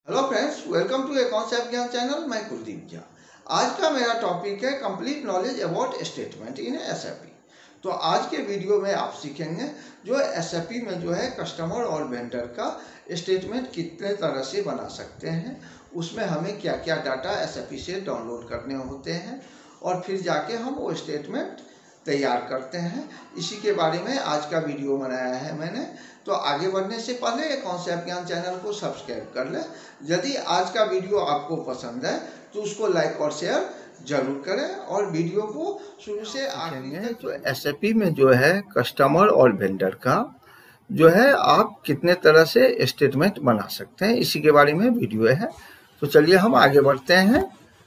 Hello friends, welcome to accounts SAP Gyan channel. मैं कुलदीप ज्ञान। आज का मेरा टॉपिक है complete knowledge about statement in SAP। तो आज के वीडियो में आप सीखेंगे जो SAP में जो है कस्टमर और वेंडर का स्टेटमेंट कितने तरह से बना सकते हैं, उसमें हमें क्या क्या डाटा SAP से डाउनलोड करने होते हैं और फिर जाके हम वो स्टेटमेंट तैयार करते हैं। इसी के बारे में आज का वीडियो बनाया है मैंने। तो आगे बढ़ने से पहले अकाउंट्स SAP ज्ञान चैनल को सब्सक्राइब कर लें। यदि आज का वीडियो आपको पसंद है तो उसको लाइक और शेयर जरूर करें और वीडियो को शुरू से आखिर तक। तो SAP में जो है कस्टमर और वेंडर का जो है आप कितने तरह से स्टेटमेंट बना सकते हैं, इसी के बारे में वीडियो है। तो चलिए हम आगे बढ़ते हैं।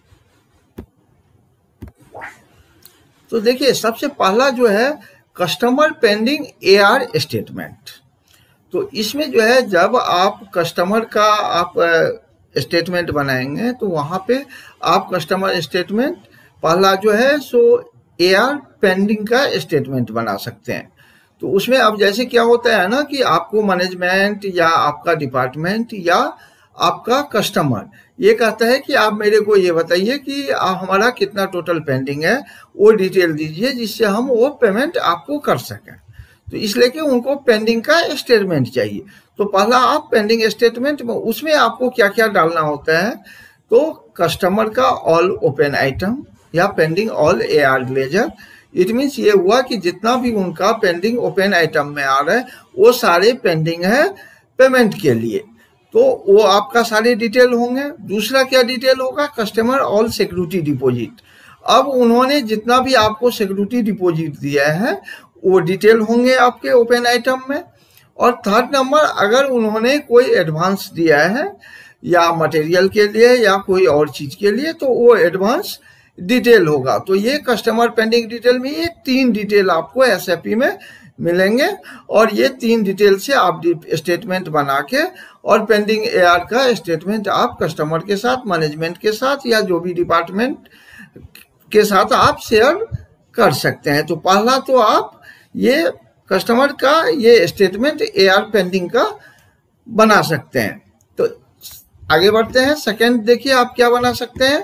तो देखिए, सबसे पहला जो है कस्टमर पेंडिंग AR स्टेटमेंट। तो इसमें जो है जब आप कस्टमर का आप स्टेटमेंट बनाएंगे तो वहाँ पे आप कस्टमर स्टेटमेंट पहला जो है सो AR पेंडिंग का स्टेटमेंट बना सकते हैं। तो उसमें अब जैसे क्या होता है ना कि आपको मैनेजमेंट या आपका डिपार्टमेंट या आपका कस्टमर ये कहता है कि आप मेरे को ये बताइए कि हमारा कितना टोटल पेंडिंग है, वो डिटेल दीजिए जिससे हम वो पेमेंट आपको कर सकें। तो इसलिए कि उनको पेंडिंग का स्टेटमेंट चाहिए। तो पहला आप पेंडिंग स्टेटमेंट में उसमें आपको क्या क्या डालना होता है, तो कस्टमर का ऑल ओपन आइटम या pending all AR ledger. It means ये हुआ कि जितना भी उनका पेंडिंग ओपन आइटम में आ रहा है वो सारे पेंडिंग है पेमेंट के लिए, तो वो आपका सारे डिटेल होंगे। दूसरा क्या डिटेल होगा, कस्टमर ऑल सिक्योरिटी डिपॉजिट। अब उन्होंने जितना भी आपको सिक्योरिटी डिपॉजिट दिया है वो डिटेल होंगे आपके ओपन आइटम में। और थर्ड नंबर, अगर उन्होंने कोई एडवांस दिया है या मटेरियल के लिए या कोई और चीज के लिए तो वो एडवांस डिटेल होगा। तो ये कस्टमर पेंडिंग डिटेल में ये 3 डिटेल आपको SAP में मिलेंगे और ये 3 डिटेल से आप स्टेटमेंट बना के और पेंडिंग AR का स्टेटमेंट आप कस्टमर के साथ, मैनेजमेंट के साथ या जो भी डिपार्टमेंट के साथ आप शेयर कर सकते हैं। तो पहला तो आप ये कस्टमर का ये स्टेटमेंट AR पेंडिंग का बना सकते हैं। तो आगे बढ़ते हैं। सेकंड देखिए आप क्या बना सकते हैं।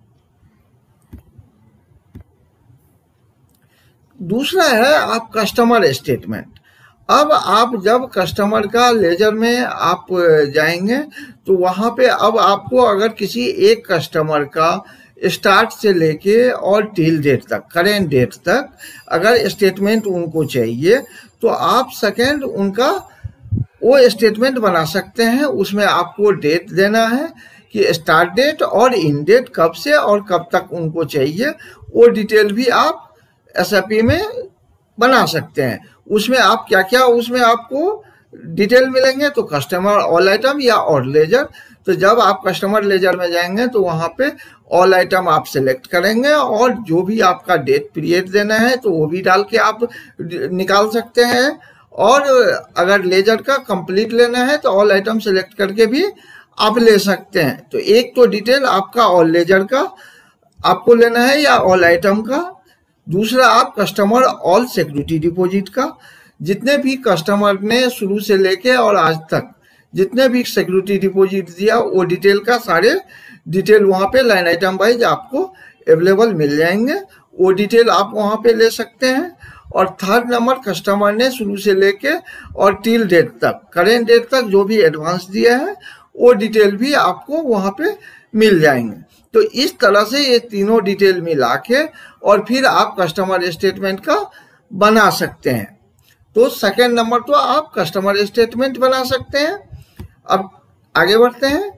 दूसरा है आप कस्टमर स्टेटमेंट। अब आप जब कस्टमर का लेजर में आप जाएंगे तो वहां पे अब आपको अगर किसी एक कस्टमर का स्टार्ट से लेके और टिल डेट तक, करेंट डेट तक अगर स्टेटमेंट उनको चाहिए तो आप सेकेंड उनका वो स्टेटमेंट बना सकते हैं। उसमें आपको डेट देना है कि स्टार्ट डेट और इन डेट कब से और कब तक उनको चाहिए, वो डिटेल भी आप SAP में बना सकते हैं। उसमें आप क्या क्या उसमें आपको डिटेल मिलेंगे, तो कस्टमर ऑल आइटम या और लेजर। तो जब आप कस्टमर लेजर में जाएंगे तो वहां पे ऑल आइटम आप सेलेक्ट करेंगे और जो भी आपका डेट पीरियड देना है तो वो भी डाल के आप निकाल सकते हैं। और अगर लेजर का कंप्लीट लेना है तो ऑल आइटम सेलेक्ट करके भी आप ले सकते हैं। तो एक तो डिटेल आपका ऑल लेजर का आपको लेना है या ऑल आइटम का। दूसरा आप कस्टमर ऑल सिक्योरिटी डिपॉजिट का, जितने भी कस्टमर ने शुरू से लेके और आज तक जितने भी सिक्योरिटी डिपॉजिट दिया वो डिटेल का सारे डिटेल वहाँ पे लाइन आइटम वाइज आपको अवेलेबल मिल जाएंगे, वो डिटेल आप वहाँ पे ले सकते हैं। और थर्ड नंबर, कस्टमर ने शुरू से लेके और टिल डेट तक, करेंट डेट तक जो भी एडवांस दिया है वो डिटेल भी आपको वहाँ पे मिल जाएंगे। तो इस तरह से ये तीनों डिटेल मिला के और फिर आप कस्टमर स्टेटमेंट का बना सकते हैं। तो सेकेंड नंबर तो आप कस्टमर स्टेटमेंट बना सकते हैं। अब आगे बढ़ते हैं।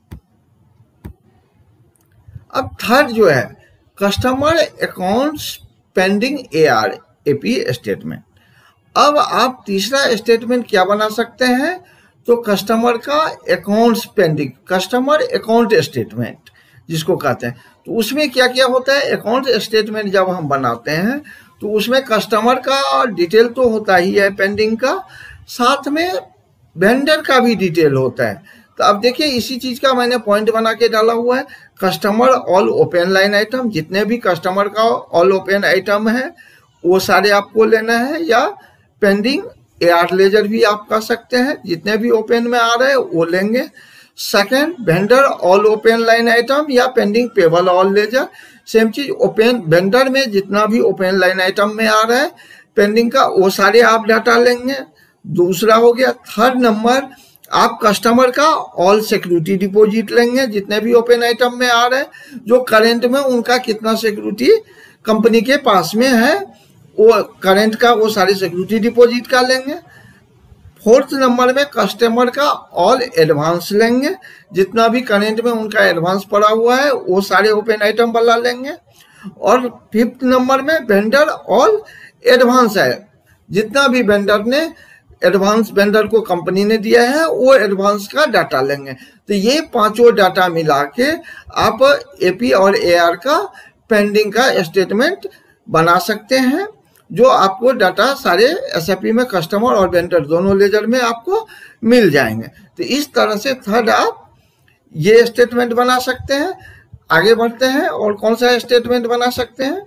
अब थर्ड जो है customer accounts pending AR AP statement. अब आप तीसरा स्टेटमेंट क्या बना सकते हैं, तो कस्टमर का accounts pending, customer account statement जिसको कहते हैं। तो उसमें क्या क्या होता है, अकाउंट स्टेटमेंट जब हम बनाते हैं तो उसमें कस्टमर का डिटेल तो होता ही है पेंडिंग का, साथ में वेंडर का भी डिटेल होता है। तो अब देखिए इसी चीज का मैंने पॉइंट बना के डाला हुआ है। Customer all open line item, जितने भी कस्टमर का ऑल ओपन आइटम है वो सारे आपको लेना है, या पेंडिंग AR लेजर भी आप कर सकते हैं, जितने भी ओपन में आ रहे हैं वो लेंगे। Second, vendor all open line item या pending payable all ledger. Same चीज, ओपन वेंडर में जितना भी ओपन लाइन आइटम में आ रहा है पेंडिंग का, वो सारे आप डाटा लेंगे। दूसरा हो गया। थर्ड नंबर, आप कस्टमर का ऑल सिक्योरिटी डिपॉजिट लेंगे, जितने भी ओपन आइटम में आ रहे हैं, जो करंट में उनका कितना सिक्योरिटी कंपनी के पास में है, वो करंट का वो सारे सिक्योरिटी डिपॉजिट का लेंगे। फोर्थ नंबर में कस्टमर का ऑल एडवांस लेंगे, जितना भी करंट में उनका एडवांस पड़ा हुआ है वो सारे ओपन आइटम वाला लेंगे। और फिफ्थ नंबर में वेंडर ऑल एडवांस है, जितना भी वेंडर ने एडवांस वेंडर को कंपनी ने दिया है वो एडवांस का डाटा लेंगे। तो ये पांचों डाटा मिला के आप एपी और एआर का पेंडिंग का स्टेटमेंट बना सकते हैं, जो आपको डाटा सारे एसएपी में कस्टमर और वेंडर दोनों लेजर में आपको मिल जाएंगे। तो इस तरह से थर्ड आप ये स्टेटमेंट बना सकते हैं। आगे बढ़ते हैं, और कौन सा स्टेटमेंट बना सकते हैं?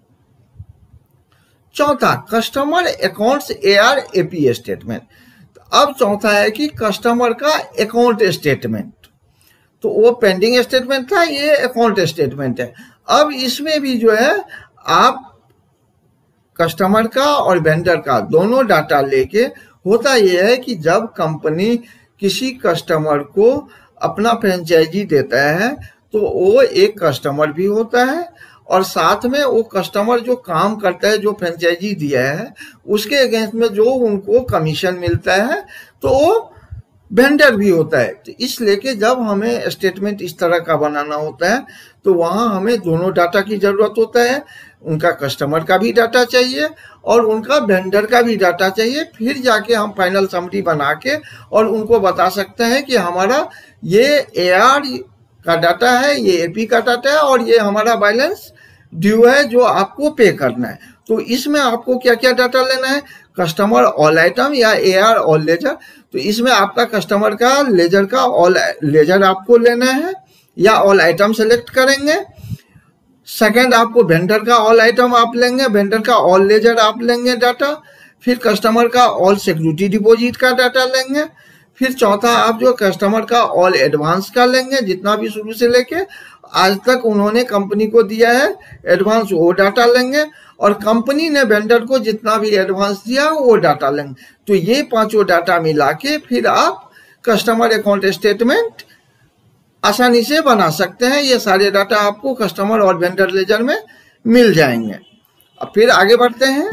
चौथा, customer accounts AR AP statement. अब चौथा है कि कस्टमर का अकाउंट स्टेटमेंट। तो वो पेंडिंग स्टेटमेंट था, ये अकाउंट स्टेटमेंट है। अब इसमें भी जो है आप कस्टमर का और वेंडर का दोनों डाटा लेके, होता यह है कि जब कंपनी किसी कस्टमर को अपना फ्रेंचाइजी देता है तो वो एक कस्टमर भी होता है, और साथ में वो कस्टमर जो काम करता है, जो फ्रेंचाइजी दिया है, उसके अगेंस्ट में जो उनको कमीशन मिलता है, तो वो वेंडर भी होता है। तो इस लेके जब हमें स्टेटमेंट इस तरह का बनाना होता है तो वहाँ हमें दोनों डाटा की जरूरत होता है। उनका कस्टमर का भी डाटा चाहिए और उनका वेंडर का भी डाटा चाहिए। फिर जाके हम फाइनल समरी बना के और उनको बता सकते हैं कि हमारा ये एआर का डाटा है, ये एपी का डाटा है, और ये हमारा बैलेंस ड्यू है जो आपको पे करना है। तो इसमें आपको क्या क्या डाटा लेना है? कस्टमर ऑल आइटम या एआर ऑल लेजर। तो इसमें आपका कस्टमर का लेजर का ऑल लेजर आपको लेना है या ऑल आइटम सेलेक्ट करेंगे। सेकंड, आपको वेंडर का ऑल आइटम आप लेंगे, वेंडर का ऑल लेजर आप लेंगे डाटा। फिर कस्टमर का ऑल सिक्योरिटी डिपॉजिट का डाटा लेंगे। फिर चौथा, आप जो कस्टमर का ऑल एडवांस का लेंगे, जितना भी शुरू से लेके आज तक उन्होंने कंपनी को दिया है एडवांस, वो डाटा लेंगे। और कंपनी ने वेंडर को जितना भी एडवांस दिया वो डाटा लेंगे। तो ये पांचों डाटा मिला के फिर आप कस्टमर अकाउंट स्टेटमेंट आसानी से बना सकते हैं। ये सारे डाटा आपको कस्टमर और वेंडर लेजर में मिल जाएंगे। अब फिर आगे बढ़ते हैं।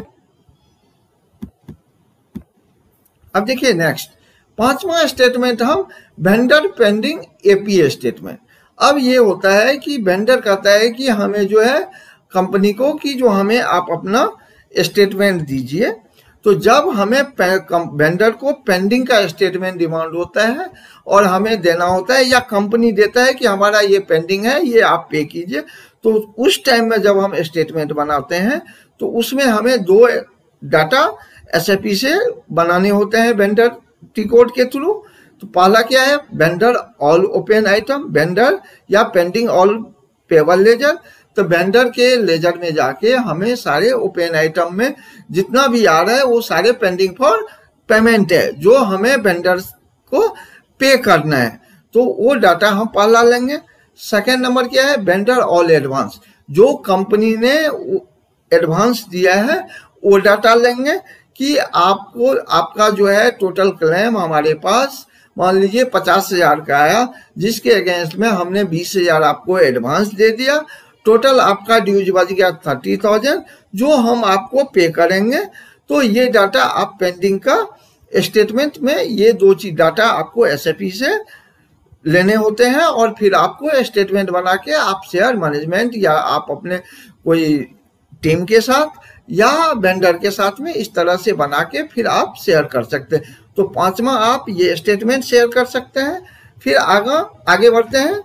अब देखिए नेक्स्ट, पांचवा स्टेटमेंट हम वेंडर पेंडिंग एपी स्टेटमेंट। अब ये होता है कि वेंडर कहता है कि हमें जो है कंपनी को कि जो हमें आप अपना स्टेटमेंट दीजिए। तो जब हमें वेंडर को पेंडिंग का स्टेटमेंट डिमांड होता है और हमें देना होता है, या कंपनी देता है कि हमारा ये पेंडिंग है, ये आप पे कीजिए, तो उस टाइम में जब हम स्टेटमेंट बनाते हैं तो उसमें हमें दो डाटा एसएपी से बनाने होते हैं वेंडर टी कोड के थ्रू। तो पहला क्या है? Vendor all open item, vendor या पेंडिंग ऑल पेबल लेजर। तो वेंडर के लेजर में जाके हमें सारे ओपन आइटम में जितना भी आ रहा है वो सारे पेंडिंग फॉर पेमेंट है, जो हमें वेंडर को पे करना है। तो वो डाटा हम पहला लेंगे। सेकेंड नंबर क्या है? वेंडर ऑल एडवांस, जो कंपनी ने एडवांस दिया है वो डाटा लेंगे कि आपको आपका जो है टोटल क्लेम हमारे पास मान लीजिए 50,000 का आया, जिसके अगेंस्ट में हमने 20,000 आपको एडवांस दे दिया। टोटल आपका ड्यूज बच गया 30,000, जो हम आपको पे करेंगे। तो ये डाटा आप पेंडिंग का स्टेटमेंट में ये दो चीज डाटा आपको एसएपी से लेने होते हैं, और फिर आपको स्टेटमेंट बना के आप शेयर मैनेजमेंट या आप अपने कोई टीम के साथ या वेंडर के साथ में इस तरह से बना के फिर आप शेयर कर सकते हैं। तो पांचवा, आप ये स्टेटमेंट शेयर कर सकते हैं। फिर आगे बढ़ते हैं।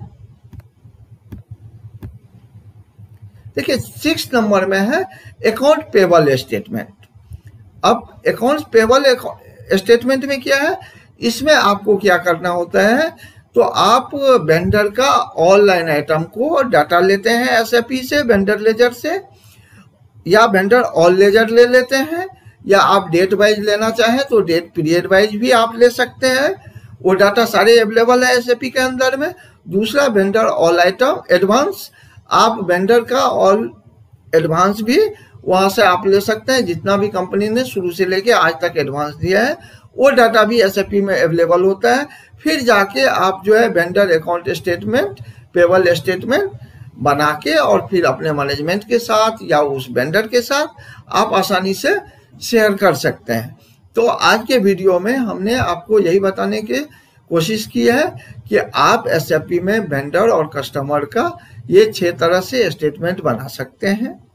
देखिए 6 नंबर में है अकाउंट पेबल स्टेटमेंट। अब अकाउंट पेबल स्टेटमेंट में क्या है? इसमें आपको क्या करना होता है? तो आप वेंडर का ऑनलाइन आइटम को डाटा लेते हैं एसएपी से, वेंडर लेजर से, या वेंडर ऑल लेजर ले लेते हैं, या आप डेट वाइज लेना चाहें तो डेट पीरियड वाइज भी आप ले सकते हैं। वो डाटा सारे अवेलेबल है एसएपी के अंदर में। दूसरा वेंडर ऑल आइटम एडवांस, आप वेंडर का ऑल एडवांस भी वहां से आप ले सकते हैं, जितना भी कंपनी ने शुरू से लेके आज तक एडवांस दिया है वो डाटा भी एसएपी में अवेलेबल होता है। फिर जाके आप जो है vendor account statement, payable statement बना के और फिर अपने मैनेजमेंट के साथ या उस वेंडर के साथ आप आसानी से शेयर कर सकते हैं। तो आज के वीडियो में हमने आपको यही बताने की कोशिश की है कि आप एसएपी में वेंडर और कस्टमर का ये 6 तरह से स्टेटमेंट बना सकते हैं।